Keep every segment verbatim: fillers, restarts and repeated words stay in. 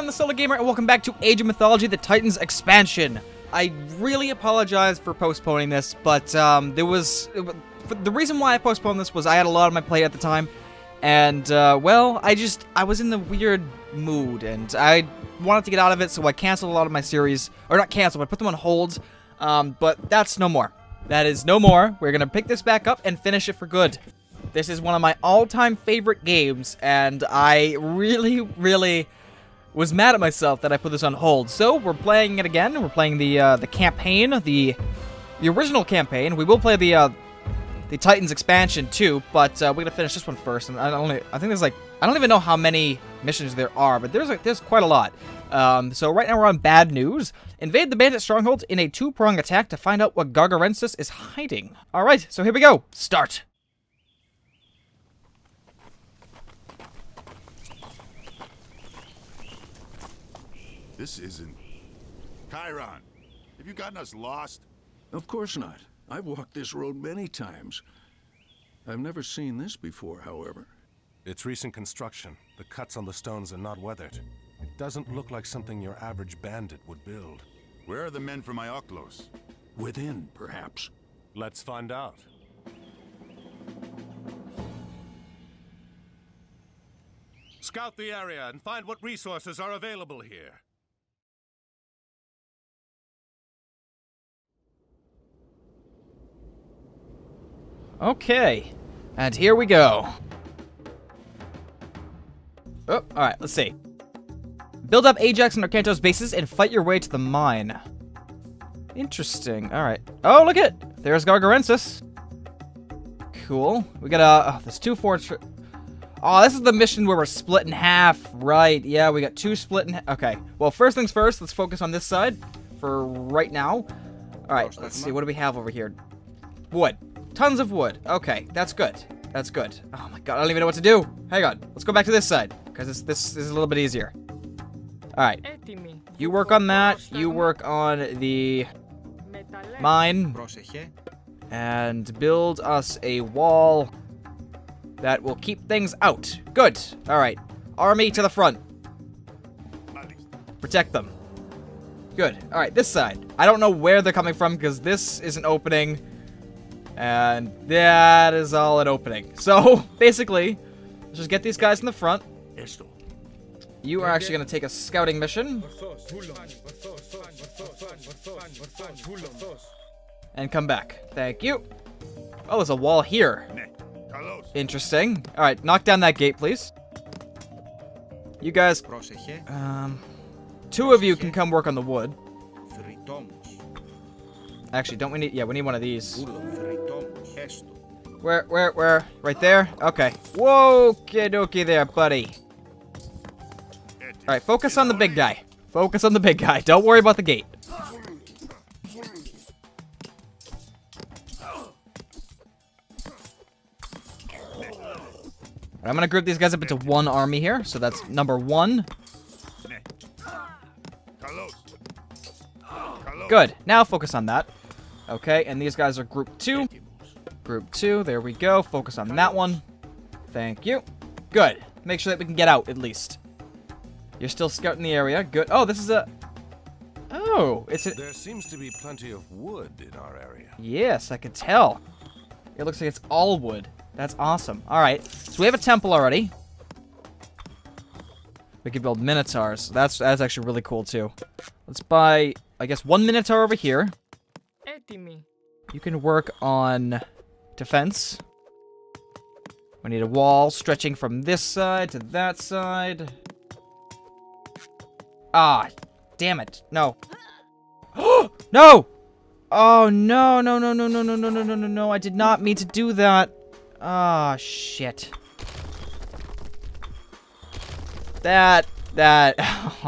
everyone, the Solar Gamer, and welcome back to Age of Mythology, the Titans expansion. I really apologize for postponing this, but um, there was... The reason why I postponed this was I had a lot on my plate at the time, and, uh, well, I just... I was in the weird mood, and I wanted to get out of it, so I canceled a lot of my series. Or not canceled, but I put them on hold, um, but that's no more. That is no more. We're gonna pick this back up and finish it for good. This is one of my all-time favorite games, and I really, really was mad at myself that I put this on hold. So, we're playing it again. We're playing the uh, the campaign, the the original campaign. We will play the uh, the Titans expansion too, but uh, we're gonna finish this one first. And I don't, I think there's like I don't even know how many missions there are, but there's like there's quite a lot. Um, so right now we're on bad news. Invade the bandit stronghold in a two-prong attack to find out what Gargarensis is hiding. All right, so here we go. Start. This isn't... Chiron, have you gotten us lost? Of course not. I've walked this road many times. I've never seen this before, however. It's recent construction. The cuts on the stones are not weathered. It doesn't look like something your average bandit would build. Where are the men from Ioclos? Within, perhaps. Let's find out. Scout the area and find what resources are available here. Okay, and here we go. Oh, alright, let's see. Build up Ajax and Arcantos bases and fight your way to the mine. Interesting, alright. Oh, look at there's Gargarensis. Cool. We got a, oh, there's two fortress. Oh, this is the mission where we're split in half. Right, yeah, we got two split in half. Okay, well, first things first, let's focus on this side for right now. Alright, let's see, what do we have over here? Wood. Tons of wood. Okay, that's good. That's good. Oh my god, I don't even know what to do. Hang on. Let's go back to this side, because this, this is a little bit easier. Alright. You work on that. You work on the mine. And build us a wall that will keep things out. Good. Alright. Army to the front. Protect them. Good. Alright, this side. I don't know where they're coming from, because this is an opening. And that is all an opening. So, basically, let's just get these guys in the front. You are actually going to take a scouting mission. And come back. Thank you. Oh, there's a wall here. Interesting. Alright, knock down that gate, please. You guys... Um, two of you can come work on the wood. Actually, don't we need... Yeah, we need one of these. Where, where, where? Right there? Okay. Whoa, okie dokie there, buddy. Alright, focus on the big guy. Focus on the big guy. Don't worry about the gate. I'm gonna group these guys up into one army here. So that's number one. Good. Now focus on that. Okay, and these guys are group two. Group two, there we go. Focus on that one. Thank you. Good. Make sure that we can get out, at least. You're still scouting the area. Good. Oh, this is a... Oh, it's a... There seems to be plenty of wood in our area. Yes, I could tell. It looks like it's all wood. That's awesome. Alright, so we have a temple already. We could build minotaurs. That's, that's actually really cool, too. Let's buy, I guess, one minotaur over here. You can work on defense. We need a wall stretching from this side to that side. Ah, damn it. No. No! Oh, no, no, no, no, no, no, no, no, no, no, no. I did not mean to do that. Ah, shit. That, that,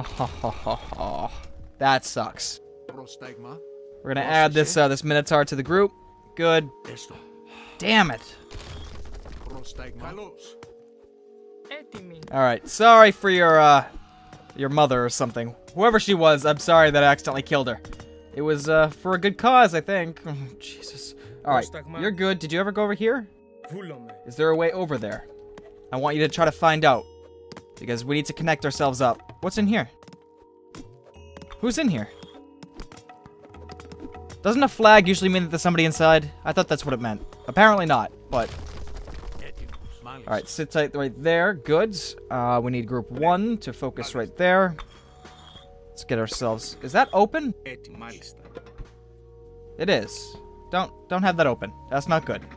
that sucks. We're gonna add this, uh, this Minotaur to the group. Good. Damn it. Alright, sorry for your, uh, your mother or something. Whoever she was, I'm sorry that I accidentally killed her. It was, uh, for a good cause, I think. Oh, Jesus. Alright, you're good. Did you ever go over here? Is there a way over there? I want you to try to find out. Because we need to connect ourselves up. What's in here? Who's in here? Doesn't a flag usually mean that there's somebody inside? I thought that's what it meant. Apparently not, but... Alright, sit tight right there. Good. Uh, we need group one to focus right there. Let's get ourselves... Is that open? It is. Don't don't have that open. That's not good.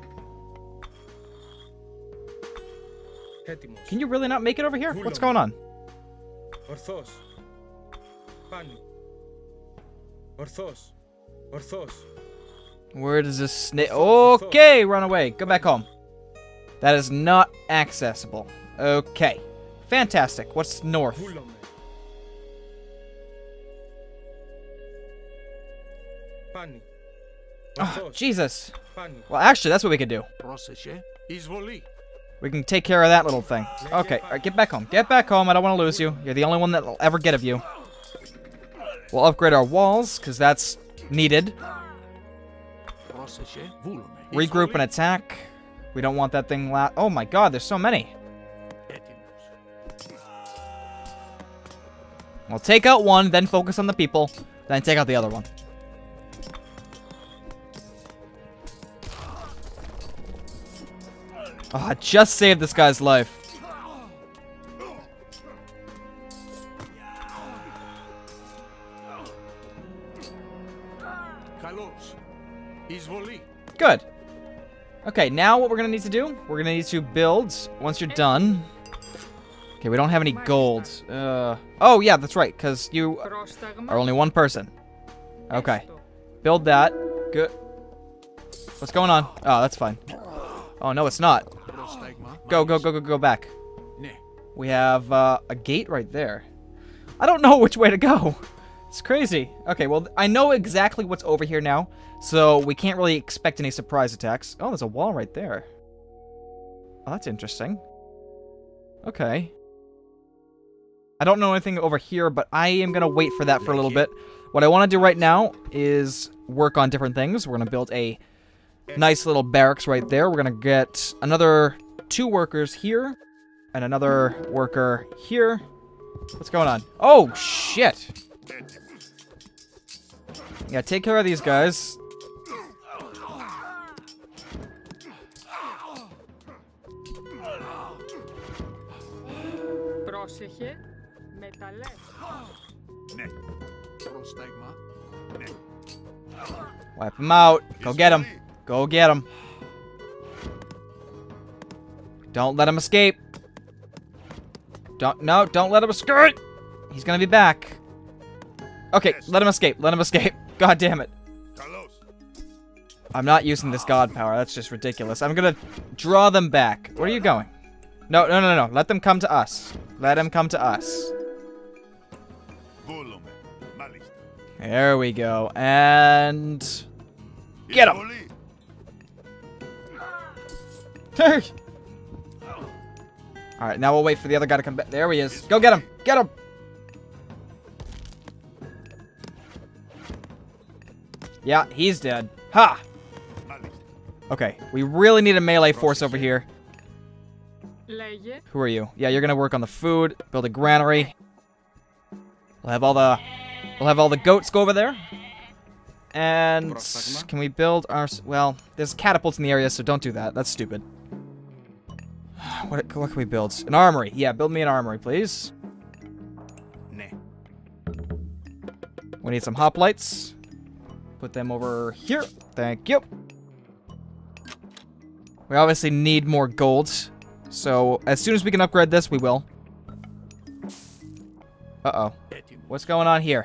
Can you really not make it over here? What's going on? Orthos. Pani. Orthos. Orthos. Where does this snake... Okay, run away. Go back home. That is not accessible. Okay. Fantastic. What's north? Pani. Oh, Jesus. Well, actually, that's what we could do. We can take care of that little thing. Okay, all right, get back home. Get back home. I don't want to lose you. You're the only one that will ever get of you. We'll upgrade our walls, because that's needed. Regroup and attack. We don't want that thing la- Oh my god, there's so many. We'll take out one, then focus on the people, then take out the other one. Oh, I just saved this guy's life. Good. Okay, now what we're gonna need to do, we're gonna need to build, once you're done. Okay, we don't have any gold. Uh, oh, yeah, that's right, because you are only one person. Okay. Build that. Good. What's going on? Oh, that's fine. Oh, no, it's not. Go, go, go, go, go back. We have uh, a gate right there. I don't know which way to go. It's crazy. Okay, well, I know exactly what's over here now, so we can't really expect any surprise attacks. Oh, there's a wall right there. Oh, that's interesting. Okay. I don't know anything over here, but I am going to wait for that for a little bit. What I want to do right now is work on different things. We're going to build a nice little barracks right there. We're going to get another two workers here and another worker here. What's going on? Oh, shit. Yeah, take care of these guys. Wipe him out. Go get him. Go get him. Don't let him escape. Don't, no, don't let him escape. He's gonna be back. Okay, let him escape. Let him escape. God damn it. I'm not using this god power. That's just ridiculous. I'm gonna draw them back. Where are you going? No, no, no, no. Let them come to us. Let them come to us. There we go. And... get him! Alright, now we'll wait for the other guy to come back. There he is. Go get him! Get him! Yeah, he's dead. Ha! Okay, we really need a melee force over here. Who are you? Yeah, you're gonna work on the food, build a granary. We'll have all the... We'll have all the goats go over there. And... can we build our... well, there's catapults in the area, so don't do that. That's stupid. What, what can we build? An armory. Yeah, build me an armory, please. We need some hoplites. Put them over here. Thank you. We obviously need more gold. So, as soon as we can upgrade this, we will. Uh-oh. What's going on here?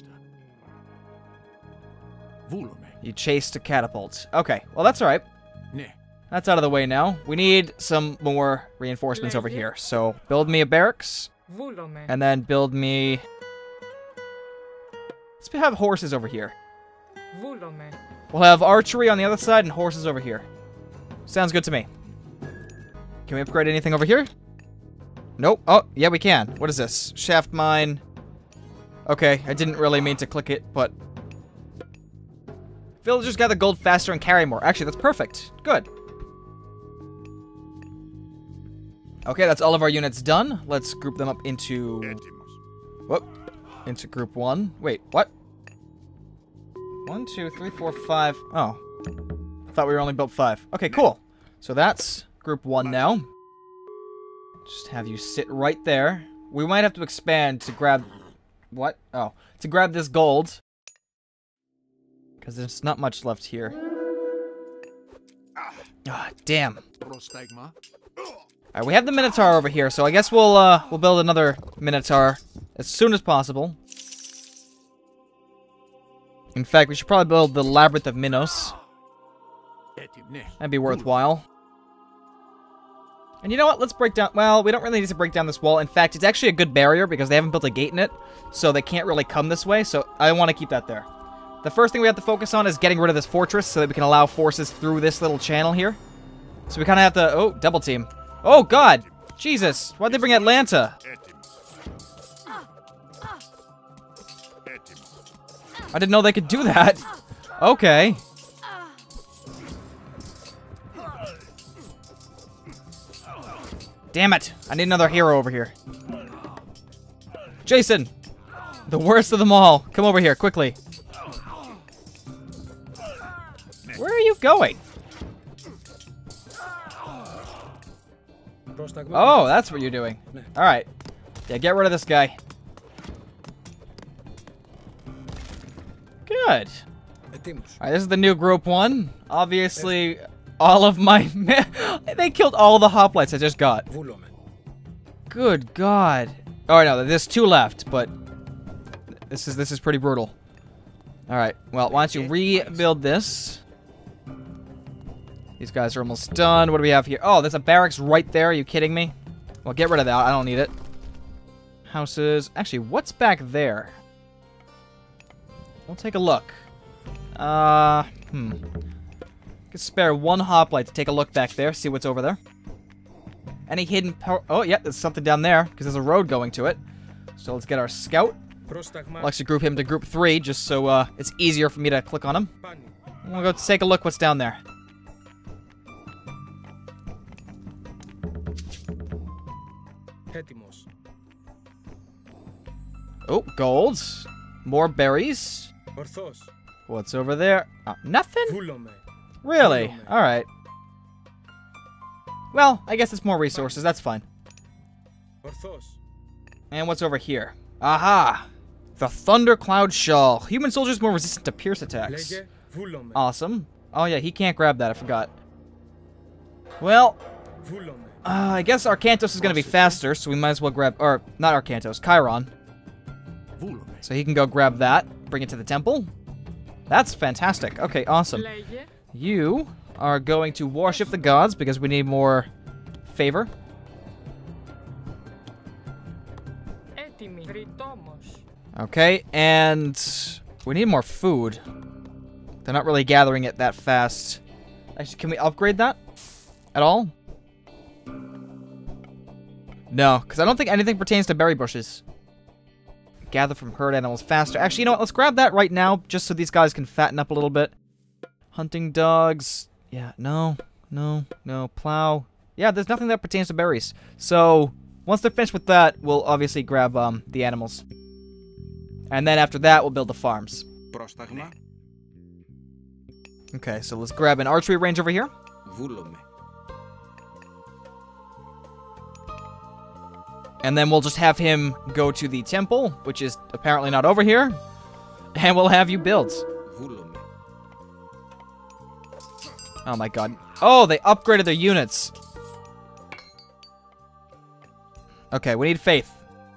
You chased a catapult. Okay, well, that's alright. That's out of the way now. We need some more reinforcements over here. So, build me a barracks. And then build me... let's have horses over here. We'll have archery on the other side and horses over here. Sounds good to me. Can we upgrade anything over here? Nope. Oh, yeah, we can. What is this? Shaft mine. Okay, I didn't really mean to click it, but... villagers gather gold faster and carry more. Actually, that's perfect. Good. Okay, that's all of our units done. Let's group them up into... whoop. into group one. Wait, what? One, two, three, four, five. Oh. I thought we were only built five. Okay, cool. So that's group one now. Just have you sit right there. We might have to expand to grab... What? Oh. To grab this gold. Because there's not much left here. Ah, damn. Alright, we have the Minotaur over here, so I guess we'll, uh, we'll build another Minotaur as soon as possible. In fact, we should probably build the Labyrinth of Minos. That'd be worthwhile. And you know what? Let's break down... Well, we don't really need to break down this wall. In fact, it's actually a good barrier because they haven't built a gate in it. So they can't really come this way. So I want to keep that there. The first thing we have to focus on is getting rid of this fortress so that we can allow forces through this little channel here. So we kind of have to... Oh, double team. Oh, God. Jesus. Why'd they bring Atlanta? I didn't know they could do that. Okay. Damn it. I need another hero over here. Jason. The worst of them all. Come over here, quickly. Where are you going? Oh, that's what you're doing. Alright. Yeah, get rid of this guy. Good. Alright, this is the new group one. Obviously, all of my... They killed all the hoplites I just got. Good God. Oh, no, there's two left, but... This is, this is pretty brutal. Alright, well, why don't you rebuild this? These guys are almost done. What do we have here? Oh, there's a barracks right there. Are you kidding me? Well, get rid of that. I don't need it. Houses. Actually, what's back there? We'll take a look. Uh, hmm. Could spare one hoplite to take a look back there, see what's over there. Any hidden power? Oh, yeah, there's something down there, because there's a road going to it. So let's get our scout. We'll actually group him to group three, just so uh, it's easier for me to click on him. We'll go take a look what's down there. Oh, gold. More berries. What's over there? Oh, nothing? Really? Alright. Well, I guess it's more resources. That's fine. And what's over here? Aha! The Thundercloud Shawl. Human soldiers more resistant to pierce attacks. Awesome. Oh yeah, he can't grab that. I forgot. Well, uh, I guess Arcantos is going to be faster, so we might as well grab... Or, not Arcantos, Chiron. So he can go grab that, bring it to the temple. That's fantastic. Okay, awesome. You are going to worship the gods because we need more favor. Okay, and we need more food. They're not really gathering it that fast. Actually, can we upgrade that at all? No, because I don't think anything pertains to berry bushes. Gather from herd animals faster. Actually, you know what? Let's grab that right now, just so these guys can fatten up a little bit. Hunting dogs. Yeah, no, no, no. Plow. Yeah, there's nothing that pertains to berries. So, once they're finished with that, we'll obviously grab um, the animals. And then after that, we'll build the farms. Okay, so let's grab an archery range over here. And then we'll just have him go to the temple, which is apparently not over here. And we'll have you build. Oh my god. Oh, they upgraded their units. Okay, we need faith.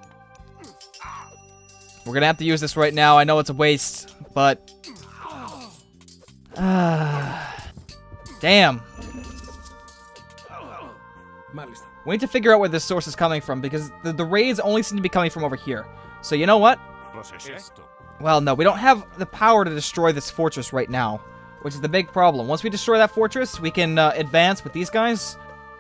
We're gonna have to use this right now. I know it's a waste, but... Uh, damn. We need to figure out where this source is coming from, because the, the raids only seem to be coming from over here. So you know what? Well, no, we don't have the power to destroy this fortress right now, which is the big problem. Once we destroy that fortress, we can uh, advance with these guys.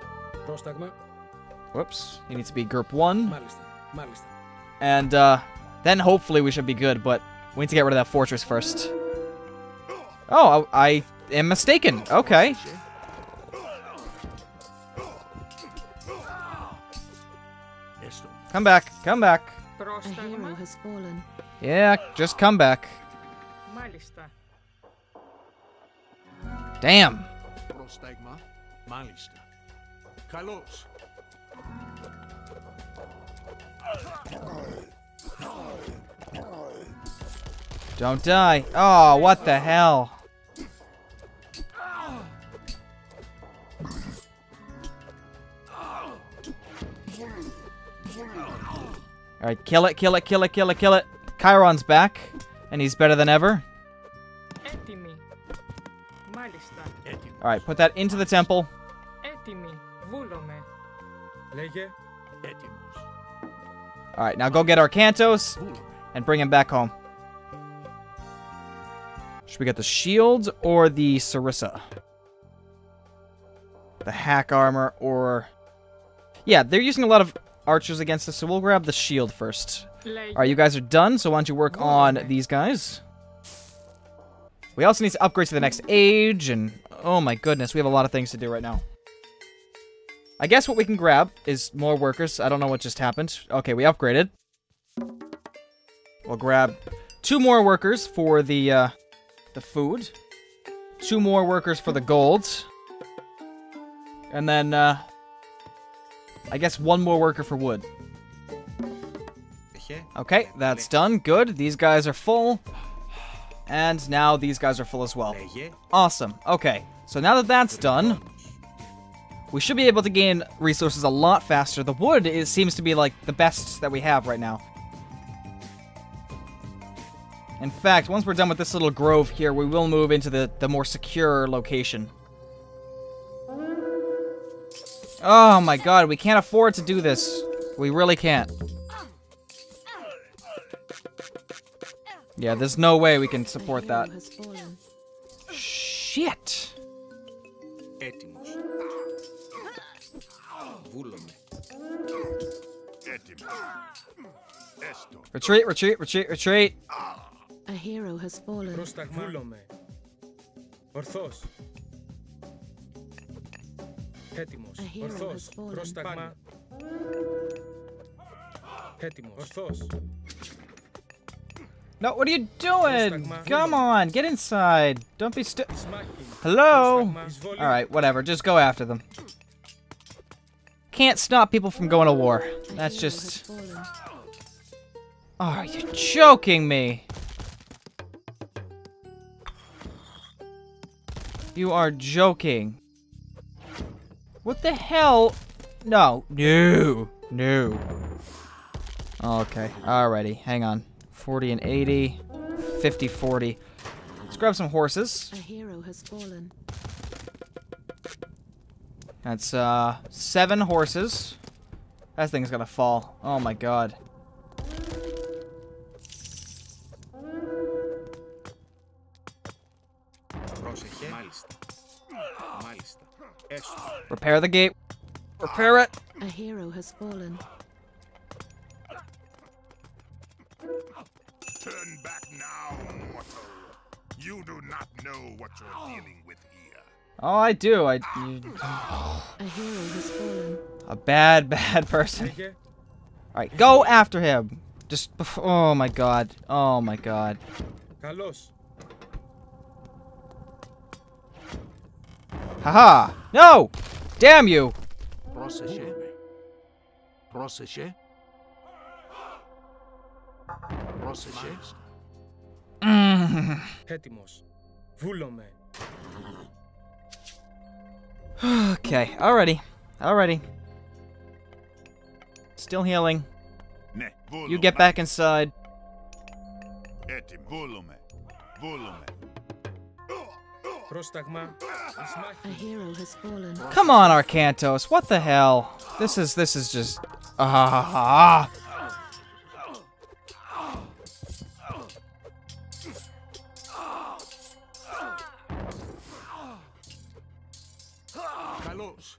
Whoops. He needs to be group one. And uh, then hopefully we should be good, but we need to get rid of that fortress first. Oh, I, I am mistaken. Okay. Come back. Come back. A hero has fallen. Yeah, just come back. Μάλιστα. Damn. Πρόσταγμα. Μάλιστα. Καλώς. Don't die. Oh, what the hell? Alright, kill it, kill it, kill it, kill it, kill it. Chiron's back, and he's better than ever. Έτοιμοι. Μάλιστα. Alright, put that into the temple. Έτοιμοι. Βούλομαι. Λέγε. Έτοιμος. Alright, now go get our Cantos and bring him back home. Should we get the shield or the Sarissa? The hack armor or... Yeah, they're using a lot of archers against us, so we'll grab the shield first. Λέγε. Alright, you guys are done, so why don't you work on these guys? We also need to upgrade to the next age, and... Oh my goodness, we have a lot of things to do right now. I guess what we can grab is more workers. I don't know what just happened. Okay, we upgraded. We'll grab two more workers for the, uh, the food. Two more workers for the gold. And then, uh... I guess one more worker for wood. Okay, that's done. Good. These guys are full. And now these guys are full as well. Awesome. Okay, so now that that's done, we should be able to gain resources a lot faster. The wood is, seems to be, like, the best that we have right now. In fact, once we're done with this little grove here, we will move into the, the more secure location. Oh my god, we can't afford to do this. We really can't. Yeah, there's no way we can support that. Shit! Έτοιμος. Βούλομαι. Έτοιμος. Έστω. Retreat, retreat, retreat, retreat. A hero has fallen. Πρόσταγμα. Βούλομαι. Ορθός. Έτοιμος. A hero Ορθός. has fallen. Πρόσταγμα. Έτοιμος. Ορθός. No, what are you doing? Come on, get inside. Don't be stu- Σμάχιν. Hello? Πρόσταγμα. Εισβολή. Alright, whatever, just go after them. Can't stop people from going to war. A That's hero has just... fallen. Oh, are you joking me? You are joking. What the hell? No. No. No. Okay. Alrighty. Hang on. forty and eighty. fifty, forty. Let's grab some horses. A hero has fallen. That's, uh, seven horses. That thing's gonna fall. Oh my god. Πρόσεχε. Μάλιστα. Μάλιστα. Έστω. Repair the gate. Repair it. A hero has fallen. Turn back now, mortal. You do not know what you're dealing with here. Oh, I do. I. You, A hero has fallen. a bad, bad person. Λέγε. Alright, go after him. Just. Oh my god. Oh my god. Καλώς. Haha! No! Damn you! Πρόσεχε. Πρόσεχε. Πρόσεχε. Mm. Έτοιμος. Βούλομαι. Okay, already. Already. Still healing. Ναι, You get back inside. Έτοιμο. Βούλομαι. Βούλομαι. Πρόσταγμα. A Σμάχιν. hero has fallen. Come on, Arcantos. What the hell? This is this is just. Ah. Καλώς.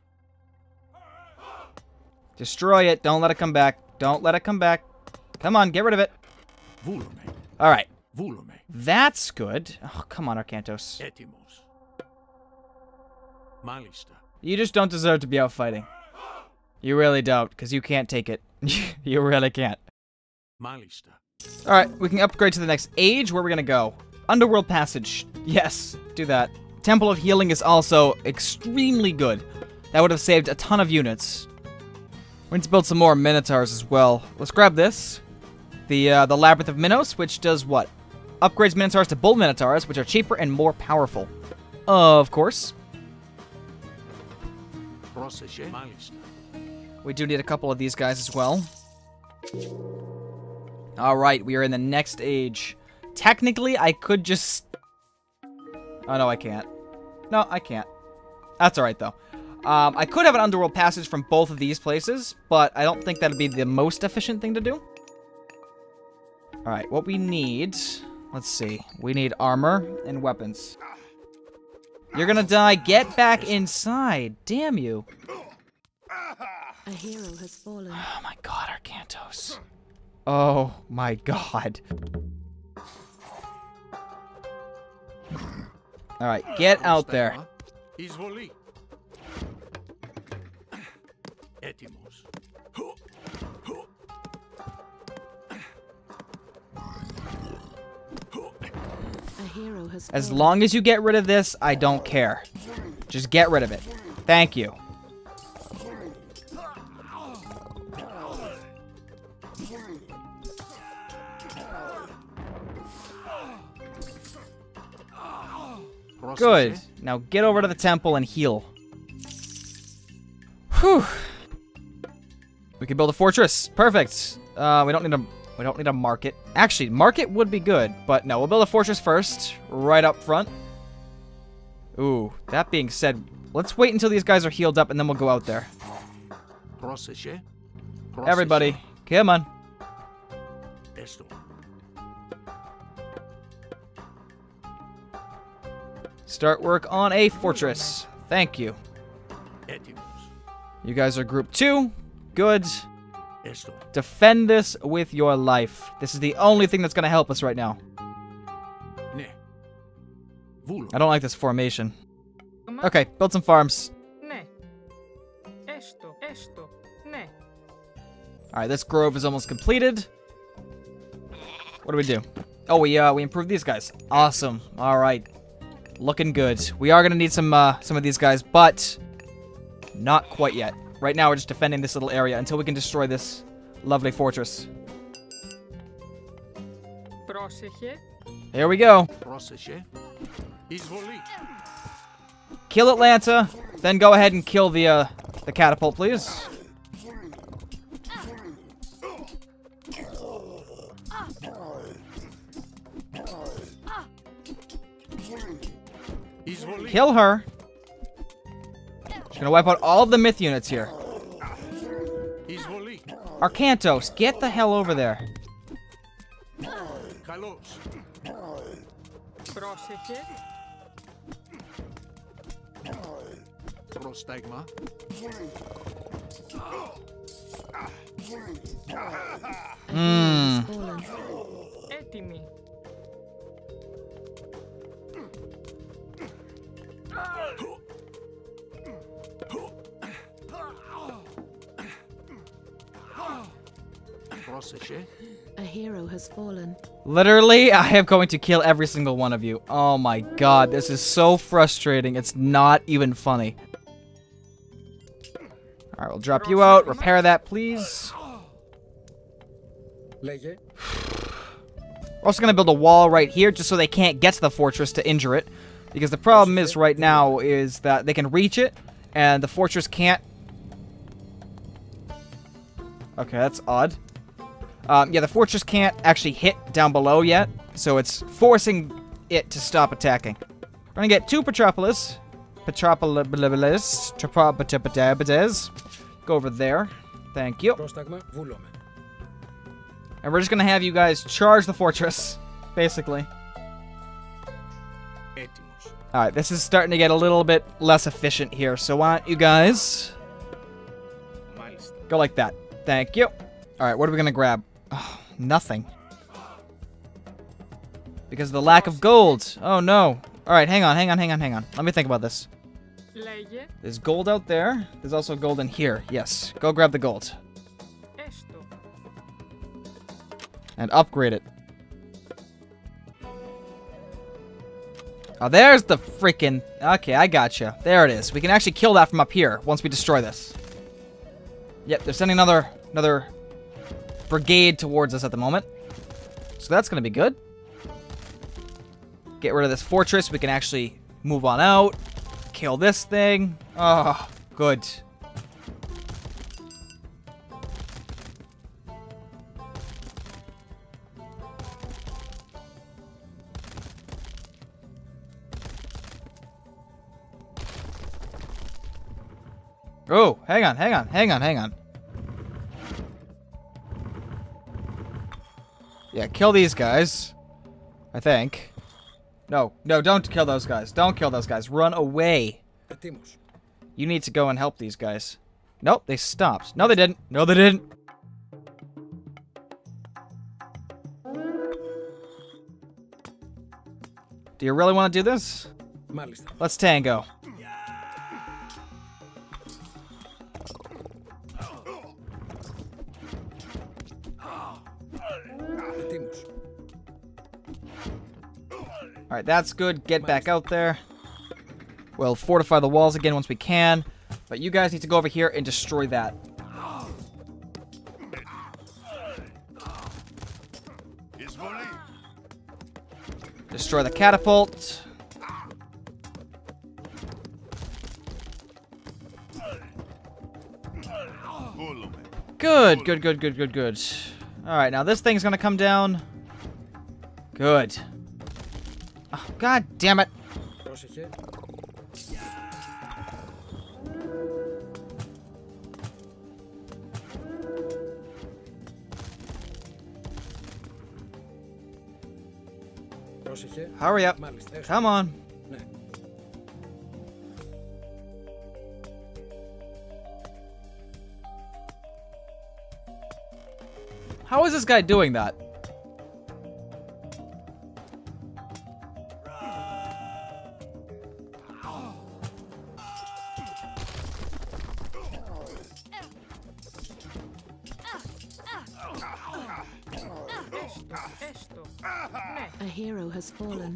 Destroy it. Don't let it come back. Don't let it come back. Come on, get rid of it. Βούλομαι. Alright. Βούλομαι. That's good. Oh, come on, Arcantos. Έτοιμος. Μάλιστα. You just don't deserve to be out fighting. You really don't, because you can't take it. You really can't. Μάλιστα. Alright, we can upgrade to the next age. Where are we gonna go? Underworld Passage. Yes, do that. Temple of Healing is also extremely good. That would have saved a ton of units. We need to build some more Minotaurs as well. Let's grab this. The, uh, the Labyrinth of Minos, which does what? Upgrades Minotaurs to Bull Minotaurs, which are cheaper and more powerful. Of course. Πρόσεχε. Μάλιστα. We do need a couple of these guys as well. Alright, we are in the next age. Technically, I could just... Oh, no, I can't. No, I can't. That's alright, though. Um, I could have an underworld passage from both of these places, but I don't think that would be the most efficient thing to do. Alright, what we need... Let's see. We need armor and weapons. You're gonna die. Get back inside. Damn you. A hero has fallen. Oh my god, Arcantos. Oh my god. Alright, get out there. Εισβολή. Έτοιμος. A hero has As fallen. long as you get rid of this, I don't care. Just get rid of it. Thank you. Good. Now get over to the temple and heal. Whew. We can build a fortress. Perfect. Uh, we don't need a we don't need a market. Actually, market would be good, but no, we'll build a fortress first, right up front. Ooh, that being said, let's wait until these guys are healed up and then we'll go out there. Πρόσεχε. Everybody, come on. Έστω. Start work on a fortress. Thank you. Έτοιμος. You guys are group two. Good. Έστω. Defend this with your life. This is the only thing that's going to help us right now. Ναι. Βούλο. I don't like this formation. Okay, build some farms. Ναι. Έστω, έστω, ναι. Alright, this grove is almost completed. What do we do? Oh, we uh, we improved these guys. Awesome. Alright. Looking good. We are going to need some uh, some of these guys, but not quite yet. Right now, we're just defending this little area until we can destroy this lovely fortress. Πρόσεχε. Here we go. Πρόσεχε. Εισβολή. Kill Atlanta, then go ahead and kill the uh, the catapult, please. Εισβολή. Kill her. She's gonna wipe out all of the myth units here. Εισβολή. Arcantos, get the hell over there. Καλώς. Πρόσεχε. Πρόσταγμα. A hero has fallen. Έτοιμη. Πρόσεχε. A hero has fallen. Literally, I am going to kill every single one of you. Oh my god, this is so frustrating. It's not even funny. Alright, we'll drop you out. Repair that, please. Λέγε. We're also going to build a wall right here just so they can't get to the fortress to injure it. Because the problem is right now is that they can reach it and the fortress can't. Okay, that's odd. Um, yeah, the fortress can't actually hit down below yet, so it's forcing it to stop attacking. We're gonna get two Petropolis. Petropolis. Petropolis. Go over there. Thank you. Πρόσταγμα, βούλομαι. And we're just gonna have you guys charge the fortress, basically. Έτοιμος. Alright, this is starting to get a little bit less efficient here, so why don't you guys Μάλιστα. go like that. Thank you. Alright, what are we gonna grab? Oh, nothing. Because of the lack of gold. Oh no. Alright, hang on, hang on, hang on, hang on. Let me think about this. Λέγε. There's gold out there. There's also gold in here. Yes. Go grab the gold. Έστω. And upgrade it. Oh, there's the freaking... Okay, I gotcha. There it is. We can actually kill that from up here once we destroy this. Yep, they're sending another another brigade towards us at the moment. So that's going to be good. Get rid of this fortress. We can actually move on out. Kill this thing. Oh, good. Oh, hang on, hang on, hang on, hang on. Yeah, kill these guys. I think. No, no, don't kill those guys. Don't kill those guys. Run away. Έτοιμος. You need to go and help these guys. Nope, they stopped. No, they didn't. No, they didn't. Do you really want to do this? Μάλιστα. Let's tango. Έτοιμος. Alright, that's good. Get back out there. We'll fortify the walls again once we can. But you guys need to go over here and destroy that. Destroy the catapult. Good, good, good, good, good, good. Alright, now this thing's gonna come down. Good. Oh, God damn it. Πρόσεχε. Πρόσεχε. Hurry up. Μάλιστα. έστω. Come on. Ναι. How is this guy doing that? Έστω. Ναι. A hero has fallen.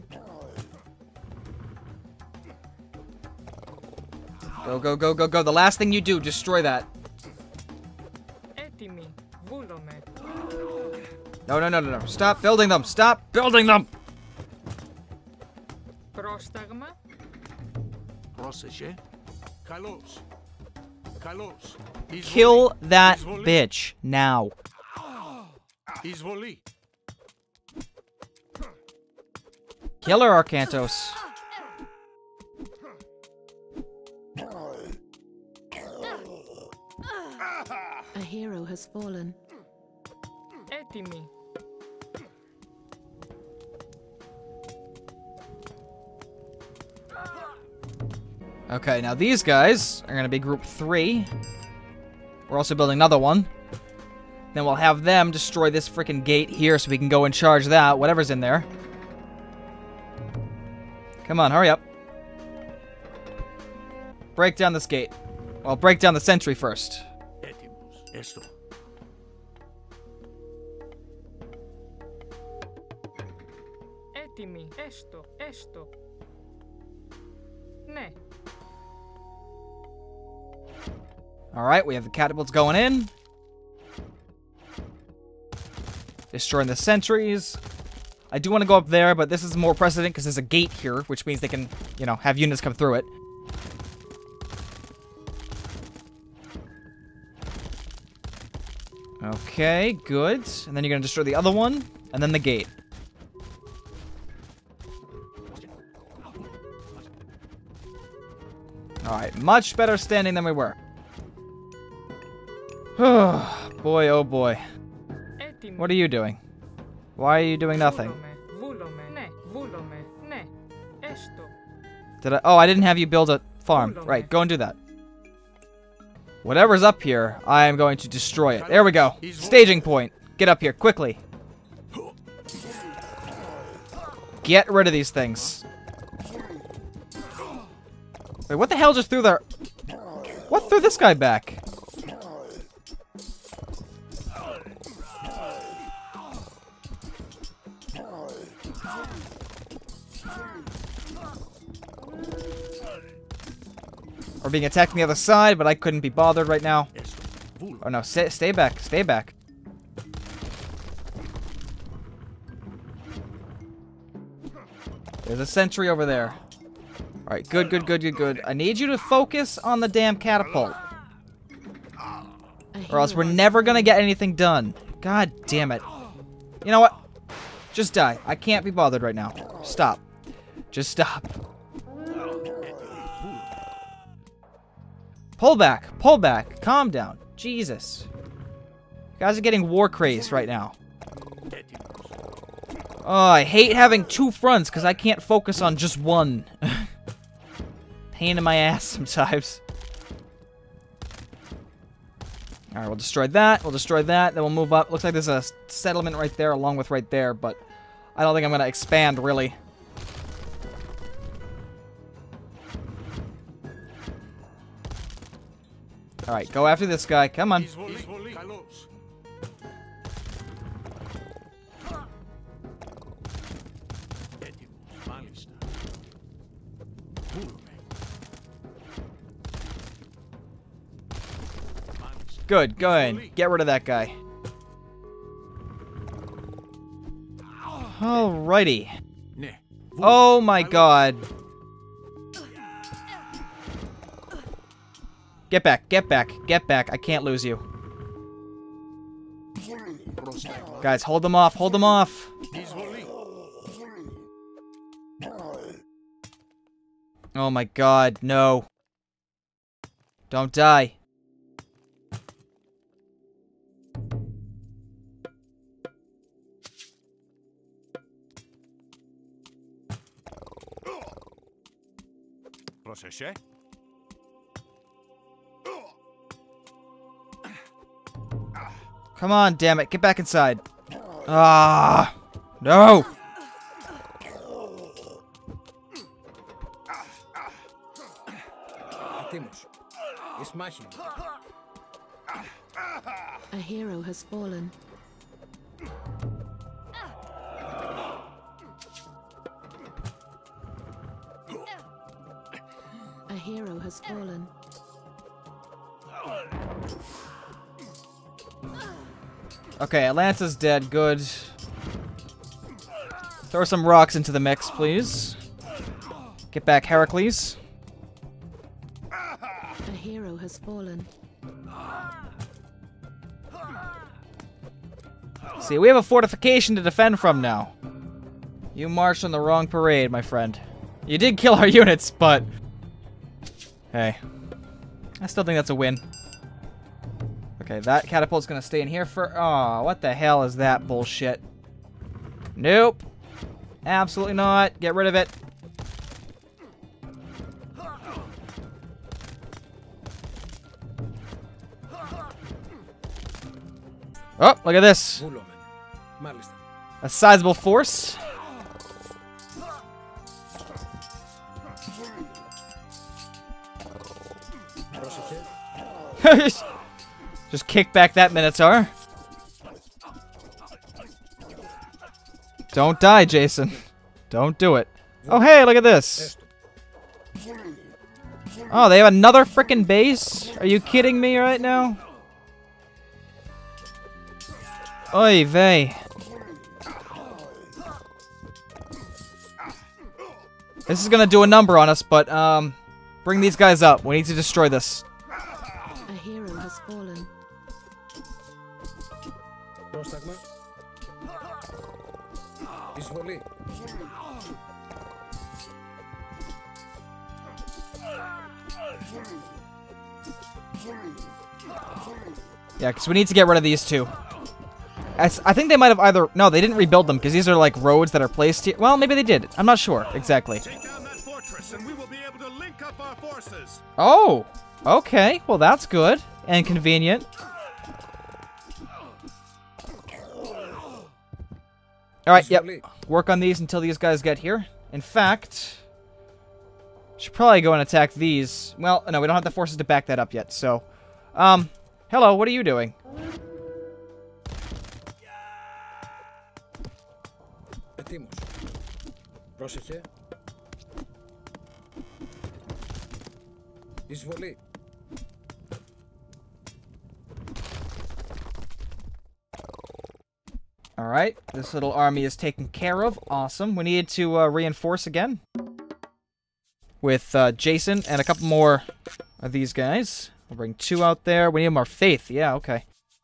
Go, go, go, go, go. The last thing you do, destroy that. Έτοιμοι. Βούλομαι. No, no, no, no, no. Stop building them. Stop building them. Πρόσταγμα. Πρόσεχε. Καλώς. Καλώς. Kill that bitch now. Εισβολή. Kill her, Arcantos. A hero has fallen. Έτοιμοι. Okay, now these guys are going to be group three. We're also building another one. Then we'll have them destroy this freaking gate here so we can go and charge that, whatever's in there. Come on, hurry up. Break down this gate. Well, break down the sentry first. Έτοιμος. Έστω. Έτοιμοι. Έστω. Έστω. Ναι. Alright, we have the catapults going in. Destroying the sentries. I do want to go up there, but this is more precedent because there's a gate here, which means they can, you know, have units come through it. Okay, good. And then you're going to destroy the other one, and then the gate. Alright, much better standing than we were. Boy, oh boy. Έτοιμοι. What are you doing? Why are you doing nothing? Βούλομαι. Βούλομαι. Ναι. Βούλομαι. Ναι. Έστω. Did I? Oh, I didn't have you build a farm. Right, go and do that. Whatever's up here, I am going to destroy it. There we go. Staging point. Get up here, quickly. Get rid of these things. Wait, what the hell just threw their... What threw this guy back? We're being attacked from the other side, but I couldn't be bothered right now. Oh no, stay, stay back, stay back. There's a sentry over there. Alright, good, good, good, good, good. I need you to focus on the damn catapult. Or else we're never gonna get anything done. God damn it. You know what? Just die. I can't be bothered right now. Stop. Just stop. Pull back. Pull back. Calm down. Jesus. You guys are getting war crazed right now. Oh, I hate having two fronts because I can't focus on just one. Pain in my ass sometimes. Alright, we'll destroy that. We'll destroy that. Then we'll move up. Looks like there's a settlement right there along with right there, but I don't think I'm going to expand, really. Alright, go after this guy. Come on. Good, go ahead. Get rid of that guy. Alrighty. Oh my god. Get back, get back, get back. I can't lose you. Guys, hold them off, hold them off. Oh my god, no. Don't die. Come on, damn it. Get back inside. Ah, no. A hero has fallen. A hero has fallen. Okay, Atlanta's dead. Good. Throw some rocks into the mix, please. Get back, Heracles. A hero has fallen. See, we have a fortification to defend from now. You marched on the wrong parade, my friend. You did kill our units, but... Hey. I still think that's a win. Okay, that catapult's gonna stay in here for... Aw, oh, what the hell is that bullshit? Nope. Absolutely not. Get rid of it. Oh, look at this. A sizable force. Just kick back that Minotaur. Don't die, Jason. Don't do it. Oh, hey, look at this. Oh, they have another frickin' base? Are you kidding me right now? Oy vey. This is gonna do a number on us, but, um... bring these guys up. We need to destroy this. A hero has fallen. Yeah, because we need to get rid of these two. I, s I think they might have either... No, they didn't rebuild them, because these are, like, roads that are placed here. Well, maybe they did. I'm not sure, exactly. Take down that fortress, and we will be able to link up our forces. Oh! Okay, well, that's good. And convenient. Alright, yep. Work on these until these guys get here. In fact... should probably go and attack these. Well, no, we don't have the forces to back that up yet, so... Um, hello, what are you doing? Πρόσεχε. Εισβολή. Alright, this little army is taken care of. Awesome. We needed to uh, reinforce again. With uh, Jason and a couple more of these guys. We'll bring two out there. We need more faith. Yeah, okay.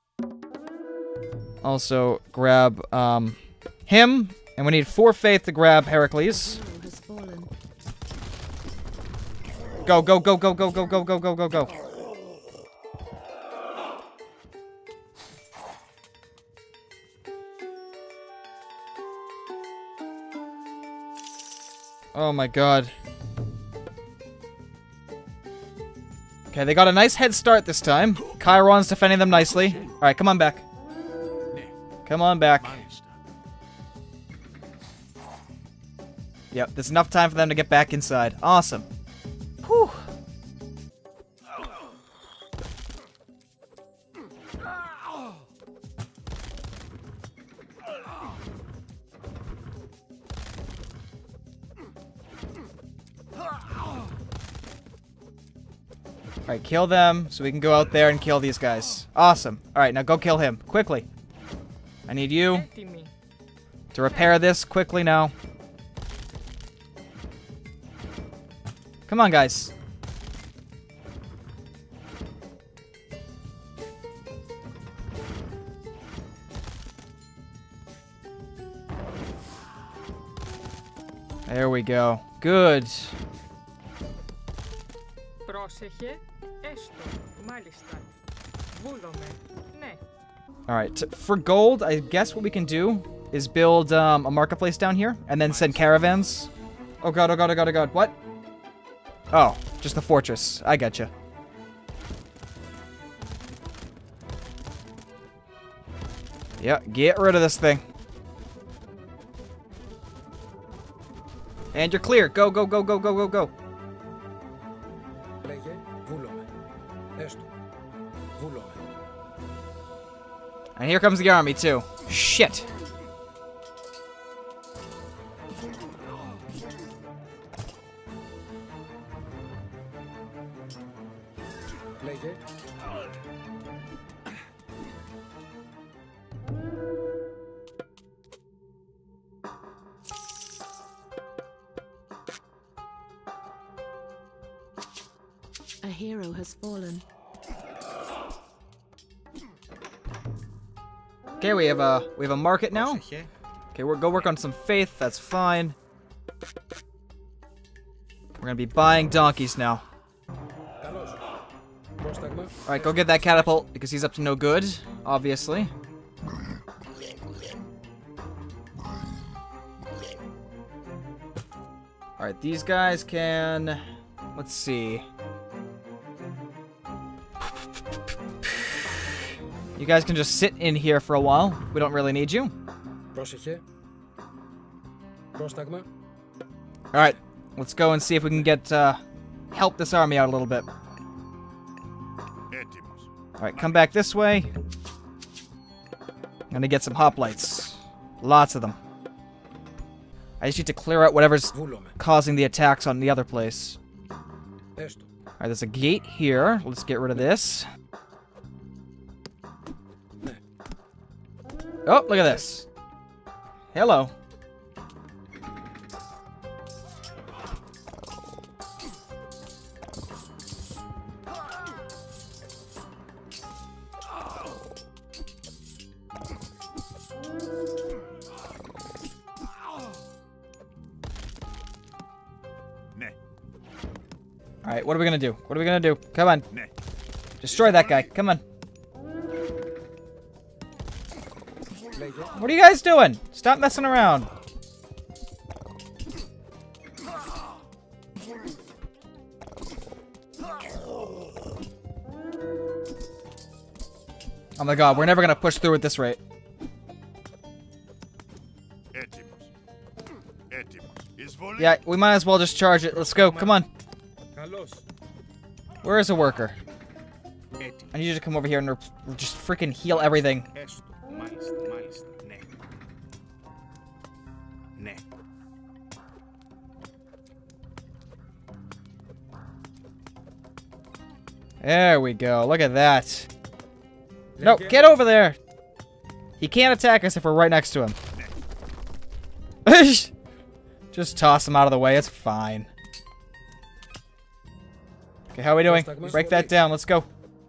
Also, grab um, him. And we need four faith to grab Heracles. Hero has fallen. Go, go, go, go, go, go, go, go, go, go, go. Oh my god. Okay, they got a nice head start this time. Chiron's defending them nicely. Alright, come on back. Come on back. Yep, there's enough time for them to get back inside. Awesome. Whew. Alright, kill them so we can go out there and kill these guys. Awesome. Alright, now go kill him. Quickly. I need you Έτοιμοι. to repair this quickly now. Come on, guys. There we go. Good. Πρόσεχε. Έστω. Μάλιστα. Βούλομαι. Ναι. Alright, for gold, I guess what we can do is build um, a marketplace down here and then send caravans. Oh god, oh god, oh god, oh god. What? Oh, just the fortress. I getcha. Yeah, get rid of this thing. And you're clear. Go, go, go, go, go, go, go. Λέγε. Βούλομαι. Έστω. Βούλομαι. And here comes the army, too. Shit. Λέγε. A hero has fallen. Okay, we have a we have a market now. Okay, we'll go work on some faith. That's fine. We're gonna be buying donkeys now. Καλώς. Πρόσταγμα. All right, go get that catapult because he's up to no good, obviously. All right, these guys can. Let's see. You guys can just sit in here for a while. We don't really need you. Πρόσεχε. Πρόσταγμα. All right, let's go and see if we can get uh, help this army out a little bit. Έτοιμος. All right, come back this way. I'm gonna get some hoplites. Lots of them. I just need to clear out whatever's Βούλομαι. causing the attacks on the other place. Έστω. All right, there's a gate here. Let's get rid of this. Ναι. Oh, look at this. Hello. Ναι. Alright, what are we gonna do? What are we gonna do? Come on. Ναι. Destroy that guy. Come on. Λέγε. What are you guys doing? Stop messing around. Oh my god, we're never gonna push through at this rate. Έτοιμος. Έτοιμος. Εισβολή. Yeah, we might as well just charge it. Let's go. Come on. Καλώς. Where is a worker? Έτοιμο. I need you to come over here and re- just freaking heal everything. Έστω. Μάλιστα, μάλιστα. Ναι. Ναι. There we go. Look at that. No, get over there. He can't attack us if we're right next to him. Just toss him out of the way. It's fine. Okay, how are we doing? Break that down. Let's go.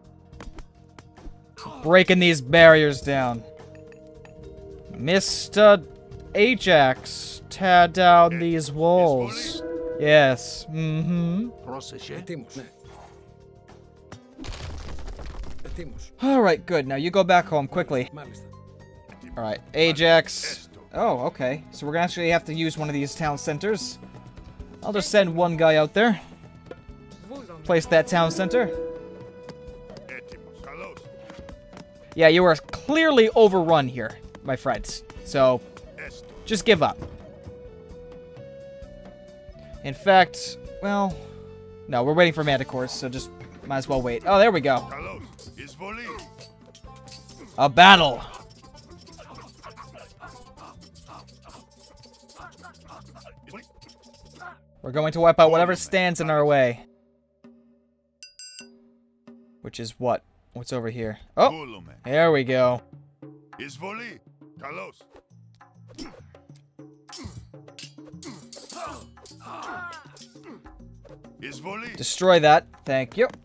Breaking these barriers down. Mister Ajax, tear down these walls. Yes. Mm-hmm. Ετοίμος, ναι. Ετοίμος. Alright, good. Now you go back home quickly. Μάλιστα. Alright, Ajax. Oh, okay. So we're gonna actually have to use one of these town centers. I'll just send one guy out there. Place that town center. Yeah, you are clearly overrun here, my friends. So, just give up. In fact, well, no, we're waiting for Manticores, so just might as well wait. Oh, there we go. A battle. We're going to wipe out whatever stands in our way. Which is what? What's over here? Oh, there we go. Destroy that. Thank you.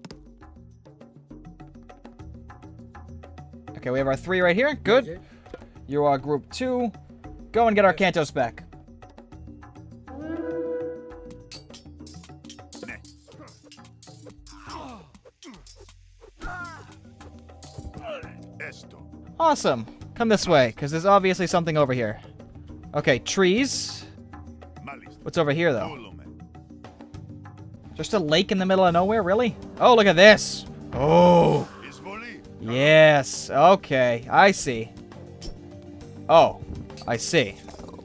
Okay, we have our three right here. Good. You are group two. Go and get our Cantos back. Awesome. Come this way, because there's obviously something over here. Okay, trees. What's over here, though? Just a lake in the middle of nowhere? Really? Oh, look at this. Oh. Yes. Okay. I see. Oh. I see.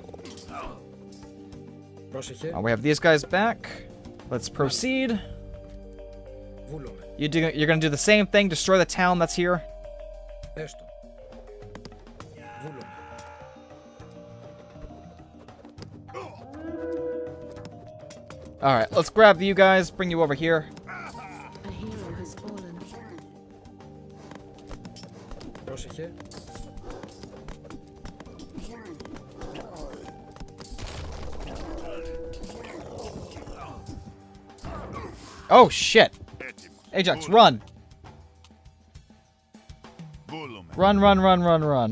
Oh, we have these guys back. Let's proceed. You do, you're going to do the same thing. Destroy the town that's here. Alright, let's grab you guys, bring you over here. A hero has fallen. Πρόσεχε. Oh, shit. Ajax, run. Run, run, run, run, run.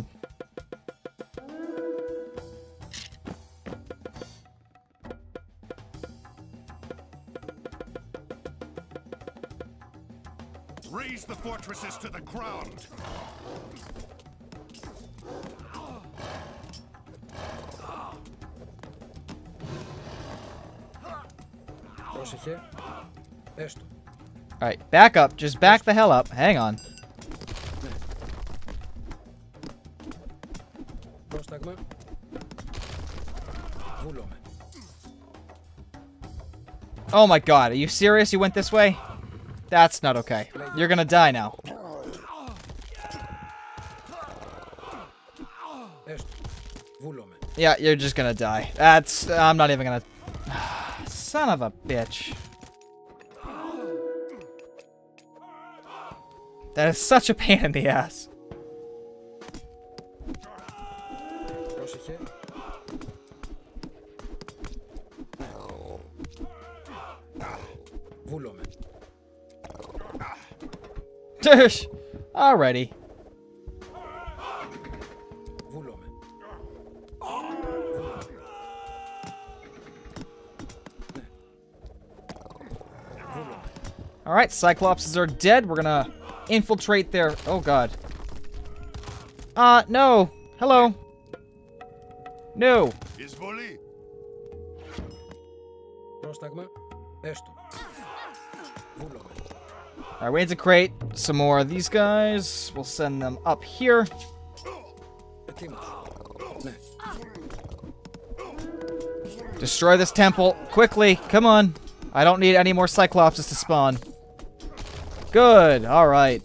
Raise the fortresses to the ground. Πρόσεχε. Έστω. Alright, back up. Just back the hell up. Hang on. Πρόσταγμα. Βούλομαι. Oh my god, are you serious? You went this way? That's not okay. You're gonna die now. Έστω. Βούλομαι. Yeah, you're just gonna die. That's... I'm not even gonna... Son of a bitch. That is such a pain in the ass. Πρόσεχε. Βούλομαι. Alrighty. Βούλομαι. Alright, Cyclopses are dead. We're gonna infiltrate their... Oh god. Uh, no. Hello. No. Πρόσταγμα. Έστω. Βούλομαι. Alright, we need to create some more of these guys. We'll send them up here. Ετοίμος. Ναι. Destroy this temple. Quickly. Come on. I don't need any more Cyclopses to spawn. Good. Alright.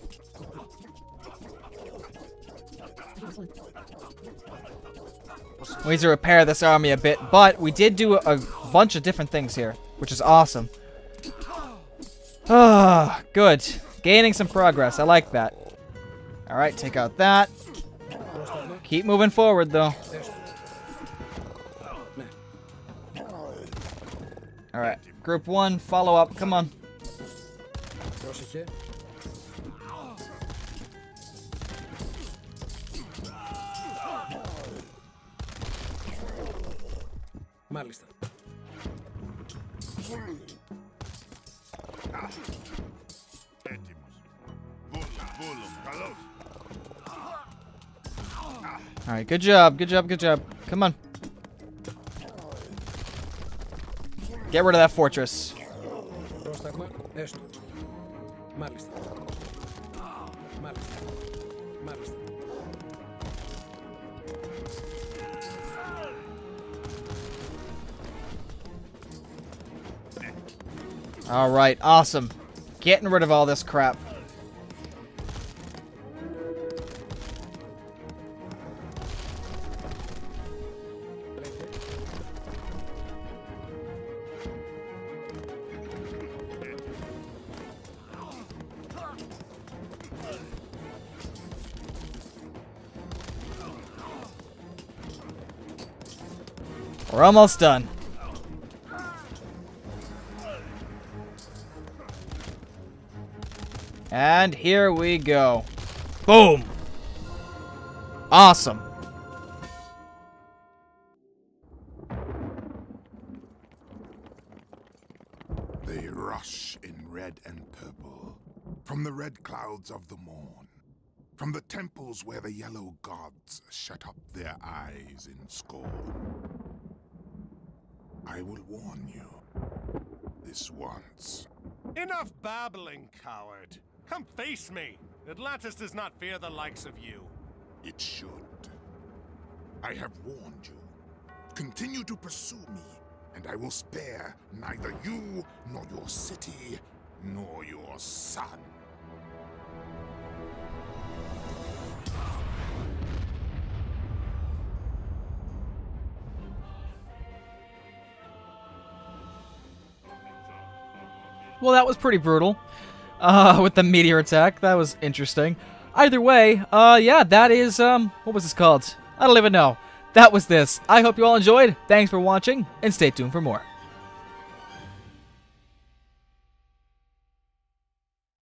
We need to repair this army a bit, but we did do a, a bunch of different things here, which is awesome. Ah, good. Gaining some progress. I like that. Alright, take out that. Keep moving forward, though. Alright, group one, follow up. Come on. Πρόσεχε. Μάλιστα. Έτοιμος. Βούλο, βούλο, καλώς. Alright, good job, good job, good job. Come on. Get rid of that fortress. Πρόσταγμα. Έστω. Μάλιστα. Μάλιστα. Μάλιστα. Alright, awesome. Getting rid of all this crap. We're almost done. And here we go. Boom! Awesome. They rush in red and purple, from the red clouds of the morn, from the temples where the yellow gods shut up their eyes in scorn. I will warn you, this once. Enough babbling, coward. Come face me. Atlantis does not fear the likes of you. It should. I have warned you. Continue to pursue me, and I will spare neither you, nor your city, nor your son. Well, that was pretty brutal. Uh, with the meteor attack. That was interesting. Either way, uh, yeah, that is, um, what was this called? I don't even know. That was this. I hope you all enjoyed. Thanks for watching, and stay tuned for more.